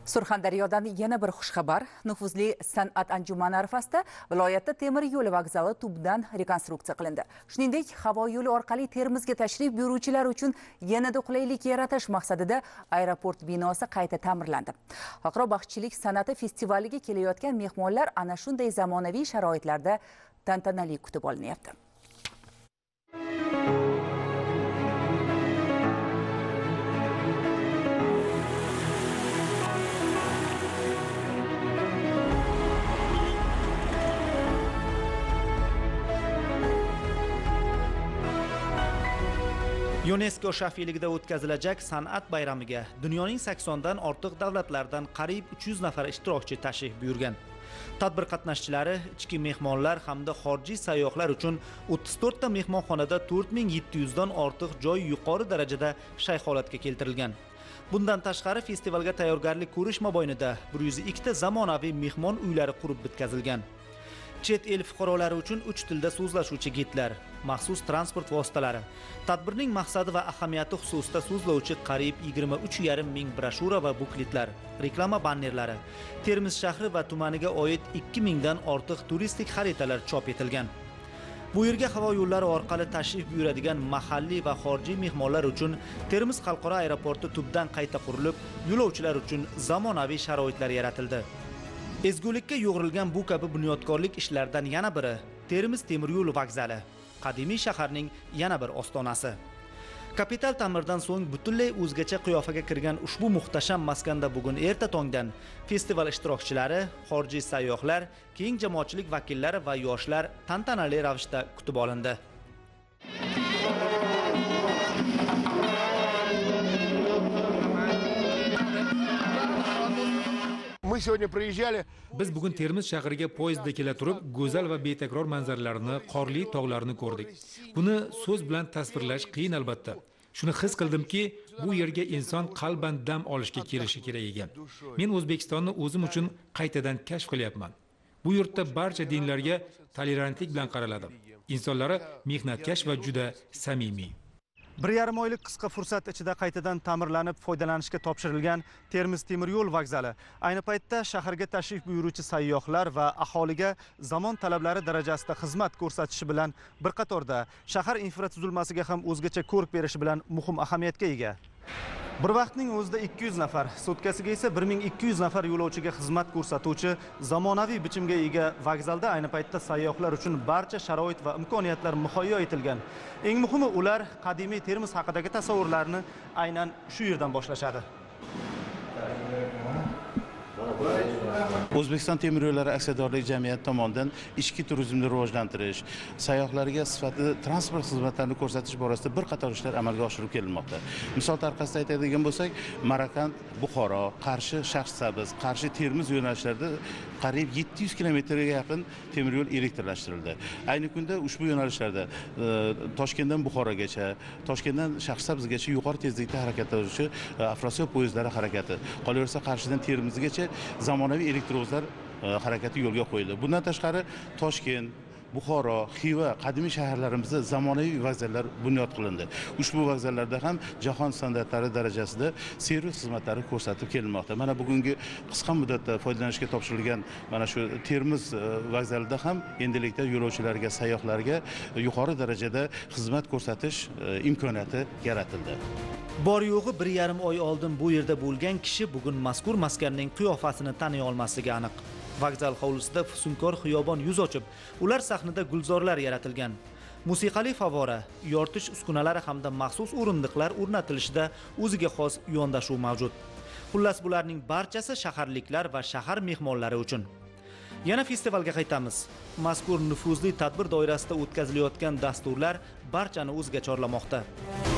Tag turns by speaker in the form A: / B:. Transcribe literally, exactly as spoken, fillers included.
A: Surxondaryodan yana bir xushxabar. Nufuzli san'at anjumani arafasida viloyatda temir yo'l vokzali tubdan rekonstruksiya qilindi. Shuningdek, havo yo'li orqali Termizga tashrif buyuruvchilar uchun yanada qulaylik yaratish maqsadida aeroport binosi qayta ta'mirlandi. Xalqaro baxshichilik san'ati festivaliga kelayotgan mehmonlar ana shunday zamonaviy sharoitlarda tantanali kutib olinyapti.
B: UNESCO shafiligida o'tkazilajak san'at bayramiga dunyoning saksondan ortiq davlatlardan qariyb uch yuz nafar ishtirokchi tashrif buyurgan. Tadbir qatnashchilari, ichki mehmonlar hamda xorijiy sayyohlar uchun o'ttiz to'rtta mehmonxonada to'rt ming yetti yuz dan ortiq joy yuqori darajada shay holatga keltirilgan. Bundan tashqari festivalga tayyorgarlik ko'rish mobaynida bir yuz ikkita zamonaviy mehmon uylari qurib bitkazilgan. Chet el fuqarolari uchun uch tilda so'zlashuvchi gidlar, maxsus transport vositalari, tadbirning maqsadi va ahamiyati xususida so'zlovchi qariyb yigirma uch yarim ming broshura va bukletlar, reklama bannerlari, Termiz shahri va tumaniga oid ikki mingdan ortiq turistik xaritalar chop etilgan. Bu yerga havo yo'llari orqali tashrif buyuradigan mahalliy va xorijiy mehmonlar uchun Termiz xalqaro aeroporti tubdan qayta qurilib, yo'lovchilar uchun zamonaviy sharoitlar yaratildi. Ezgulikka yo'g'rilgan bu kabi bunyodkorlik ishlaridan yana biri Termiz temir yo'l vokzali, qadimiy shaharning yana bir ostonasi. Kapital ta'mirdan so'ng butunlay o'zgacha qiyofaga kirgan ushbu muhtasham maskanda bugun erta tongdan festival ishtirokchilari, xorijiy sayyohlar, keng jamoatchilik vakillari va yoshlar tantanali ravishda kutib olindi.
C: Мы сегодня проезжали.
D: Biz bugun Termiz shahriga poyezdda kela turib, go'zal va betakror manzaralarni, qorli tog'larni ko'rdik. Buni so'z bilan tasvirlash qiyin albatta. Shuni his qildimki, bu yerga inson qalban dam olishga kelishi kerak ekan. Men O'zbekistonni o'zim uchun qaytadan kashf qilyapman. Bu yurtda barcha dinlarga tolerantlik bilan qaraladi. Insonlari mehnatkash va juda samimiy.
B: Bir yarim oylik qisqa fursat ichida qaytadan ta'mirlanib foydalanishga topshirilgan Termiz temir yo'l vokzali ayni paytda shaharga tashrif buyuruvchi sayyohlar va aholiga zamon talablari darajasida xizmat ko'rsatishi bilan bir qatorda shahar infratuzilmasiga ham o'zgacha ko'rk berishi bilan muhim ahamiyatga ega. Bir vaqtning o'zida ikki yuz nafar, sutkasiga esa bir ming ikki yuz nafar yo'lovchiga xizmat ko'rsatuvchi zamonaviy bichimga ega vokzalda ayni paytda sayyohlar uchun barcha sharoit va imkoniyatlar muhayyo etilgan. Eng muhimi, ular qadimiy Termiz haqidagi tasavvurlarni aynan shu yerdan boshlashadi.
E: O'zbekiston temir yo'llari aksiyadorlik jamiyati tomonidan ichki turizmni rivojlantirish, sayyohlarga sifatli transport xizmatlarini ko'rsatish borasida bir qator ishlar amalga oshirib kelinmoqda. Misol tariqasida aytadigan bo'lsak, Marakand, Buxoro, Qarshi, Shaxsabz, Qarshi, Termiz yo'nalishlarida qariyb yetti yuz kilometrga yaqin temir yo'l elektrlashtirildi. Ayni kunda ushbu yo'nalishlarda Toshkentdan Buxorogacha, Toshkentdan Shaxsabzgacha yuqori tezlikda harakatlanuvchi Afrosiyob poyezdlari harakati, qolaversa Qarshidan Termizgacha zamonaviy elektrovozlar harakati yo'lga qo'yildi. Bundan tashqari Toshkent, Buxoro, Xiva qadimiy shaharlarimizda zamonaviy vokzallar bunyod qilindi. Ushbu vokzallarda ham jahon standartlari darajasida servis xizmatlari ko'rsatib kelinmoqda. Mana bugungi qisqa muddatda foydalanishga topshirilgan mana shu Termiz vokzalida ham endilikda yo'lovchilarga, sayyohlarga yuqori darajada xizmat ko'rsatish imkoniyati yaratildi.
B: Bor yo'g'i bir yarim oy oldin bu yerda bo'lgan kishi bugun mazkur maskanning qiyofasini taniy olmasligi aniq. Vokzal hovlisida fusunkor xiyobon yuz ochib, ular sahnida gulzorlar yaratilgan. Musiqali favora, yoritish uskunalari hamda maxsus o'rindiqlar o'rnatilishida o'ziga xos yondashuv mavjud. Xullas, bularning barchasi shaharliklar va shahar mehmonlari uchun. Yana festivalga qaytamiz. Mazkur nufuzli tadbir doirasida o'tkazilayotgan dasturlar barchani o'ziga chorlamoqda.